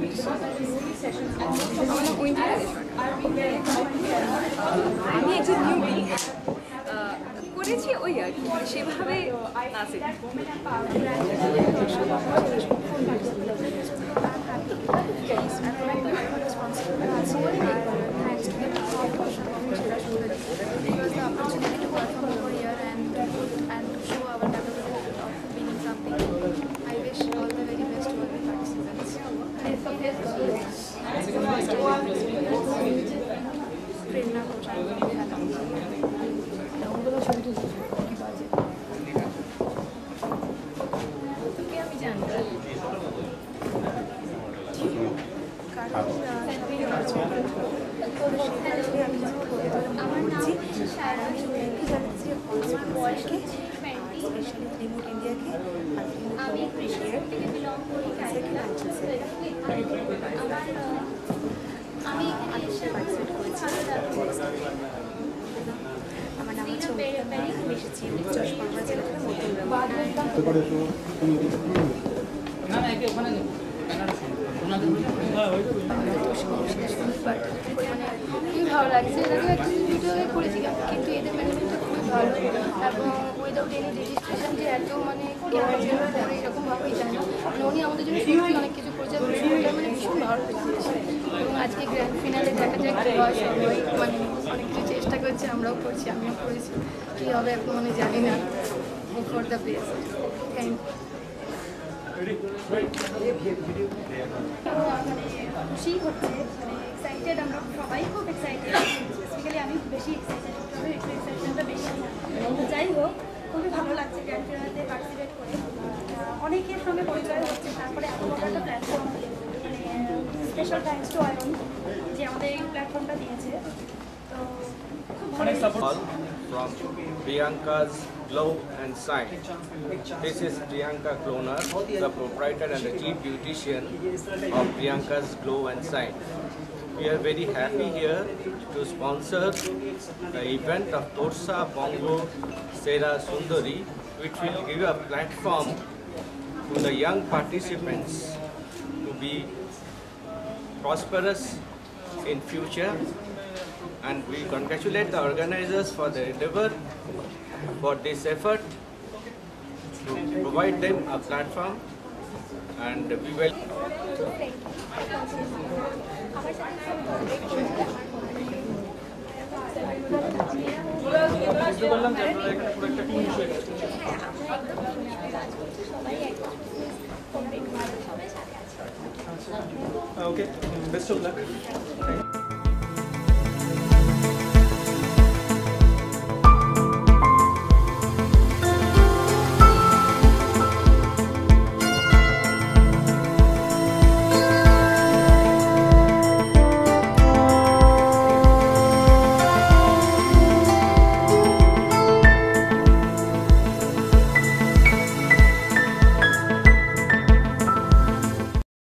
আমার নাম ঐন্দ্রিলা আমি একজন নিউবি করেছি ওই আর কি সেভাবে আছে। খুবই ভালো লাগছে, এর আগে একটা ভিডিও করেছি কিন্তু এদের ম্যানেজমেন্টটা খুবই ভালো এবং উইদাউট এনি রেজিস্ট্রেশন যে এত মানে এরকমভাবেই যায় না, মানে উনি আমাদের জন্য সত্যি অনেক কিছু করেছে এবং সেটা মানে ভীষণ ভালো লাগছে। এবং আজকে গ্র্যান্ড ফিনালে দেখা যায় কী হয়, সবাই মানে অনেক কিছু চেষ্টা করছে, আমরাও করছি, আমিও করেছি, কী হবে এখন মানে জানি না। For the best, thank you. খুশি হচ্ছে, মানে এক্সাইটেড, আমরা সবাই খুব এক্সাইটেড, স্পেসিফিক্যালি আমি বেশি এক্সাইটেড, তবে একটু এক্সাইটেডটা বেশি। যাই হোক, খুবই ভালো লাগছে গ্র্যান্ড ফিনালেতে পার্টিসিপেট করে, অনেকের সঙ্গে পরিচয় হচ্ছে, তারপরে এত বড় একটা প্ল্যাটফর্ম, মানে স্পেশাল থ্যাঙ্কস টু আয়ন যে আমাদের এই প্ল্যাটফর্মটা দিয়েছে। তো খুব ভালো from Priyanka's Glow and Shine. This is Priyanka Kloner, the proprietor and the chief beautician of Priyanka's Glow and Shine. We are very happy here to sponsor the event of Torsa Bongo Sera Sundari, which will give a platform to the young participants to be prosperous in future. And we congratulate the organizers for their endeavor, for this effort to provide them a platform, and we will. Okay, best of luck.